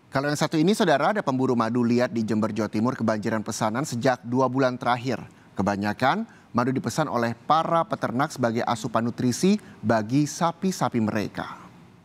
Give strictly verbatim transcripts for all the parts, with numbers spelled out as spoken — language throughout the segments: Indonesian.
Kalau yang satu ini, saudara, ada pemburu madu liar di Jember, Jawa Timur kebanjiran pesanan sejak dua bulan terakhir. Kebanyakan madu dipesan oleh para peternak sebagai asupan nutrisi bagi sapi-sapi mereka.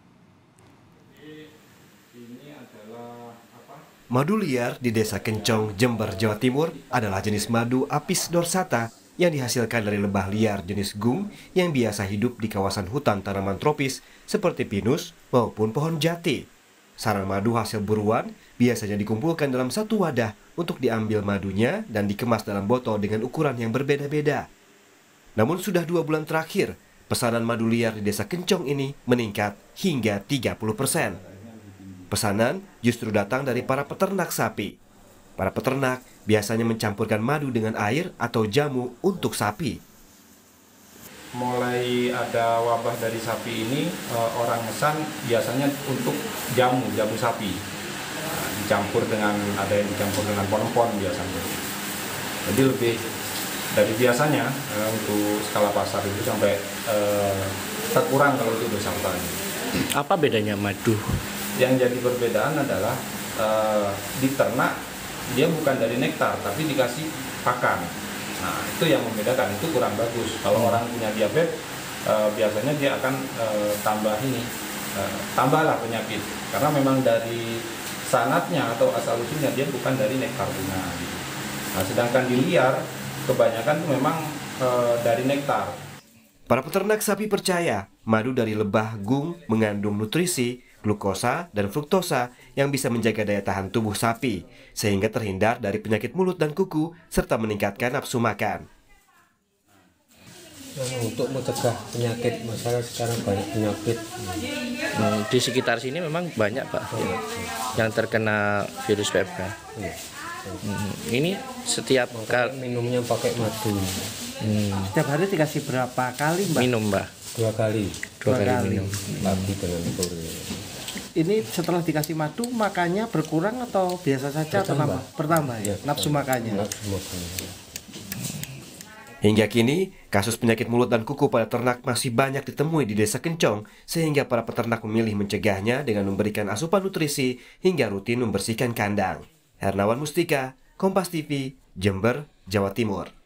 Madu liar di Desa Kencong, Jember, Jawa Timur adalah jenis madu Apis dorsata yang dihasilkan dari lebah liar jenis gung yang biasa hidup di kawasan hutan tanaman tropis seperti pinus maupun pohon jati. Sarang madu hasil buruan biasanya dikumpulkan dalam satu wadah untuk diambil madunya dan dikemas dalam botol dengan ukuran yang berbeda-beda. Namun sudah dua bulan terakhir, pesanan madu liar di Desa Kencong ini meningkat hingga tiga puluh persen. Pesanan justru datang dari para peternak sapi. Para peternak biasanya mencampurkan madu dengan air atau jamu untuk sapi. Mulai ada wabah dari sapi ini, orang mesan biasanya untuk jamu, jamu sapi. Nah, dicampur dengan, ada yang dicampur dengan pon-pon biasanya. Jadi lebih dari biasanya untuk skala pasar itu sampai eh, terkurang kalau itu bersampainya. Apa bedanya madu? Yang jadi perbedaan adalah eh, di ternak dia bukan dari nektar tapi dikasih pakan. Nah, itu yang membedakan, itu kurang bagus. Kalau orang punya diabetes, eh, biasanya dia akan eh, tambah ini, eh, tambahlah penyakit. Karena memang dari sanatnya atau asal-usulnya dia bukan dari nektar bunga. Gitu. Nah, sedangkan di liar, kebanyakan itu memang eh, dari nektar. Para peternak sapi percaya madu dari lebah gung mengandung nutrisi, glukosa, dan fruktosa yang bisa menjaga daya tahan tubuh sapi, sehingga terhindar dari penyakit mulut dan kuku, serta meningkatkan nafsu makan. Untuk mencegah penyakit, masalah sekarang banyak penyakit. Hmm, di sekitar sini memang banyak, Pak, ya, yang terkena virus P M K. Ya. Hmm, ini setiap kali minumnya pakai madu. Hmm. Setiap hari dikasih berapa kali, Mbak? Minum, Mbak. Dua kali. Dua, Dua kali, kali minum. Pagi dengan sore. Ini setelah dikasih madu makannya berkurang atau biasa saja atau nambah? Bertambah ya, nafsu makannya. Nafsu makannya. Hingga kini, kasus penyakit mulut dan kuku pada ternak masih banyak ditemui di Desa Kencong, sehingga para peternak memilih mencegahnya dengan memberikan asupan nutrisi hingga rutin membersihkan kandang. Hernawan Mustika, Kompas T V, Jember, Jawa Timur.